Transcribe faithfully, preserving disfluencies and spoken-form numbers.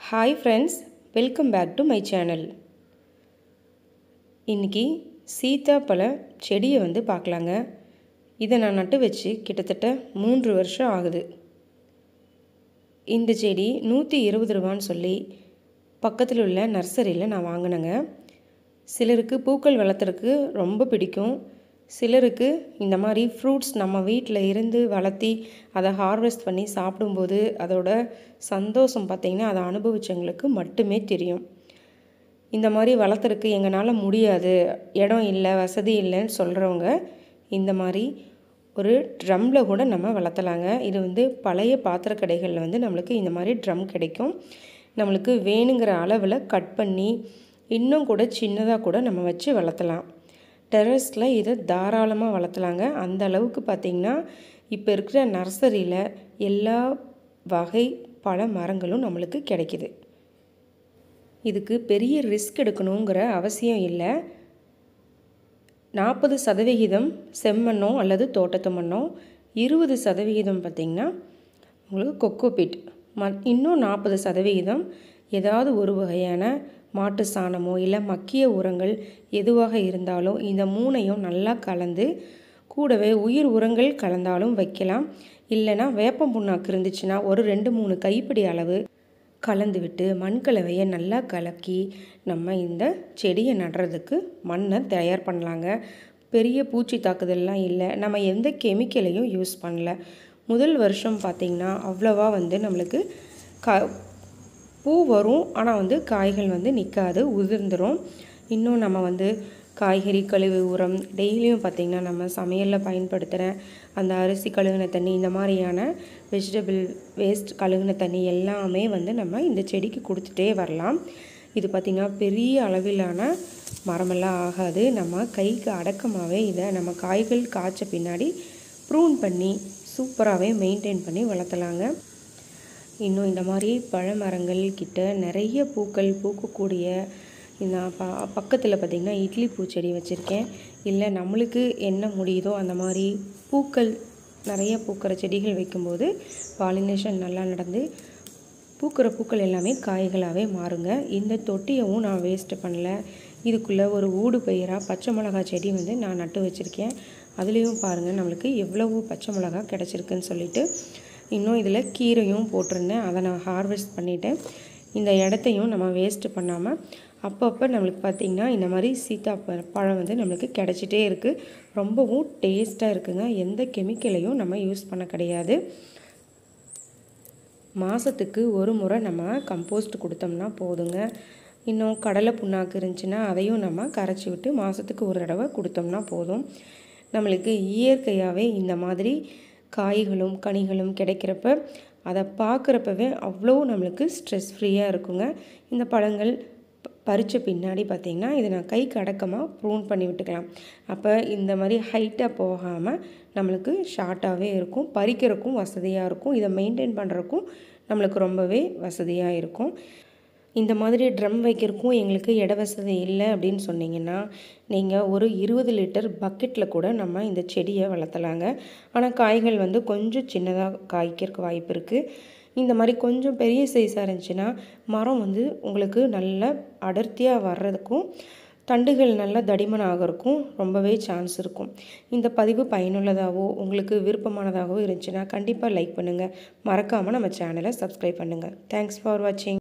Hi friends, welcome back to my channel. இன்னைக்கு சீத்தாப்பழ செடியை வந்து பார்க்கலாங்க. இதை நான் நட்டு வச்சு கிட்டத்தட்ட மூன்று வருஷம் ஆகுது. இந்த செடி நூற்றி இருபது ரூபான்னு சொல்லி பக்கத்தில் உள்ள நர்சரியில் நான் வாங்கினேங்க. சிலருக்கு பூக்கள் வளர்த்துறதுக்கு ரொம்ப பிடிக்கும். சிலருக்கு இந்த மாதிரி ஃப்ரூட்ஸ் நம்ம வீட்டில் இருந்து வளர்த்தி அதை ஹார்வெஸ்ட் பண்ணி சாப்பிடும்போது அதோட சந்தோஷம் பார்த்திங்கன்னா அதை அனுபவிச்சவங்களுக்கு மட்டுமே தெரியும். இந்த மாதிரி வளர்த்துறதுக்கு எங்களால் முடியாது, இடம் இல்லை, வசதி இல்லைன்னு சொல்கிறவங்க இந்த மாதிரி ஒரு ட்ரம்மில் கூட நம்ம வளர்த்தலாங்க. இது வந்து பழைய பாத்திர கடைகளில் வந்து நம்மளுக்கு இந்த மாதிரி ட்ரம் கிடைக்கும். நம்மளுக்கு வேணுங்கிற அளவில் கட் பண்ணி இன்னும் கூட சின்னதாக கூட நம்ம வச்சு வளர்த்தலாம். டெரஸில் இதை தாராளமாக வளர்த்தலாங்க. அந்த அளவுக்கு பார்த்திங்கன்னா இப்போ இருக்கிற நர்சரியில் எல்லா வகை பழ மரங்களும் நம்மளுக்கு கிடைக்கிது. இதுக்கு பெரிய ரிஸ்க் எடுக்கணுங்கிற அவசியம் இல்லை. நாற்பது சதவிகிதம் செம்மண்ணோ அல்லது தோட்டத்து மண்ணோ, இருபது சதவிகிதம் பார்த்திங்கன்னா உங்களுக்கு கொக்கோபிட், ம இன்னும் நாற்பது சதவிகிதம் ஏதாவது ஒரு வகையான மாட்டு சாணமோ இல்லை மக்கிய உரங்கள் எதுவாக இருந்தாலும் இந்த மூணையும் நல்லா கலந்து, கூடவே உயிர் உரங்கள் கலந்தாலும் வைக்கலாம். இல்லைனா வேப்பம் புண்ணாக்கு இருந்துச்சுன்னா ஒரு ரெண்டு மூணு கைப்பிடி அளவு கலந்து விட்டு மண்கலவையை நல்லா கலக்கி நம்ம இந்த செடியை நடுறதுக்கு மண்ணை தயார் பண்ணலாங்க. பெரிய பூச்சி தாக்குதல்லாம் இல்லை, நம்ம எந்த கெமிக்கலையும் யூஸ் பண்ணல. முதல் வருஷம் பார்த்திங்கன்னா அவ்வளோவா வந்து நம்மளுக்கு க பூ வரும், ஆனால் வந்து காய்கள் வந்து நிற்காது, உதிர்ந்துடும். இன்னும் நம்ம வந்து காய்கறி கழிவு உரம் டெய்லியும் பார்த்திங்கன்னா நம்ம சமையலில் பயன்படுத்துகிற அந்த அரிசி கழுகுன தண்ணி, இந்த மாதிரியான வெஜிடபிள் வேஸ்ட் கழுகுன தண்ணி எல்லாமே வந்து நம்ம இந்த செடிக்கு கொடுத்துட்டே வரலாம். இது பார்த்திங்கன்னா பெரிய அளவிலான மரமெல்லாம் ஆகாது. நம்ம கைக்கு அடக்கமாகவே இதை நம்ம காய்கள் காய்ச்ச பின்னாடி ப்ரூன் பண்ணி சூப்பராகவே மெயின்டைன் பண்ணி வளர்த்தலாங்க. இன்னும் இந்த மாதிரி பழமரங்கள் கிட்ட நிறைய பூக்கள் பூக்கக்கூடிய நான் ப பக்கத்தில் பார்த்திங்கன்னா இட்லி பூச்செடி வச்சுருக்கேன். இல்லை நம்மளுக்கு என்ன முடியுதோ அந்த மாதிரி பூக்கள் நிறைய பூக்கிற செடிகள் வைக்கும்போது பாலினேஷன் நல்லா நடந்து பூக்கிற பூக்கள் எல்லாமே காய்களாகவே மாறுங்க. இந்த தொட்டியவும் நான் வேஸ்ட்டு பண்ணல. இதுக்குள்ளே ஒரு ஊடு பயிராக பச்சை மிளகா செடி வந்து நான் நட்டு வச்சுருக்கேன். அதுலேயும் பாருங்கள் நம்மளுக்கு எவ்வளவு பச்சை மிளகா கிடச்சிருக்குன்னு சொல்லிட்டு. இன்னும் இதில் கீரையும் போட்டிருந்தேன், அதை நான் ஹார்வெஸ்ட் பண்ணிவிட்டேன். இந்த இடத்தையும் நம்ம வேஸ்ட்டு பண்ணாமல் அப்பப்போ நம்மளுக்கு பார்த்திங்கன்னா இந்த மாதிரி சீத்தா பழம் வந்து நம்மளுக்கு கிடச்சிட்டே இருக்குது. ரொம்பவும் டேஸ்ட்டாக இருக்குங்க. எந்த கெமிக்கலையும் நம்ம யூஸ் பண்ண கிடையாது. மாதத்துக்கு ஒரு முறை நம்ம கம்போஸ்ட் கொடுத்தோம்னா போதுங்க. இன்னும் கடலை புண்ணாக்கு இருந்துச்சுன்னா அதையும் நம்ம கரைச்சி விட்டு மாதத்துக்கு ஒரு தடவை கொடுத்தோம்னா போதும். நம்மளுக்கு இயற்கையாகவே இந்த மாதிரி காய்களும் கனிகளும் கிடைக்கிறப்ப அதை பார்க்குறப்பவே அவ்வளோ நம்மளுக்கு ஸ்ட்ரெஸ் ஃப்ரீயாக இருக்குங்க. இந்த பழங்கள் பறித்த பின்னாடி பார்த்திங்கன்னா இதை நான் கைக்கு அடக்கமாக ப்ரூன் பண்ணி விட்டுக்கலாம். அப்போ இந்த மாதிரி ஹைட்டாக போகாமல் நம்மளுக்கு ஷார்ட்டாகவே இருக்கும், பறிக்கிறதுக்கும் வசதியாக இருக்கும், இதை மெயின்டைன் பண்ணுறதுக்கும் நம்மளுக்கு ரொம்பவே வசதியாக இருக்கும். இந்த மாதிரி ட்ரம் வைக்கிறதுக்கும் எங்களுக்கு இட வசதி இல்லை அப்படின்னு சொன்னிங்கன்னா நீங்கள் ஒரு இருபது லிட்டர் பக்கெட்டில் கூட நம்ம இந்த செடியை வளர்த்தலாங்க. ஆனால் காய்கள் வந்து கொஞ்சம் சின்னதாக காய்க்கிறதுக்கு வாய்ப்பு இருக்குது. இந்த மாதிரி கொஞ்சம் பெரிய சைஸாக இருந்துச்சுன்னா மரம் வந்து உங்களுக்கு நல்ல அடர்த்தியாக வர்றதுக்கும் தண்டுகள் நல்லா தடிமன் ஆகிறதுக்கும் ரொம்பவே சான்ஸ் இருக்கும். இந்த பதிவு பயனுள்ளதாகவோ உங்களுக்கு விருப்பமானதாகவோ இருந்துச்சுன்னா கண்டிப்பாக லைக் பண்ணுங்கள். மறக்காமல் நம்ம சேனலை சப்ஸ்கிரைப் பண்ணுங்கள். தேங்க்ஸ் ஃபார் வாட்சிங்.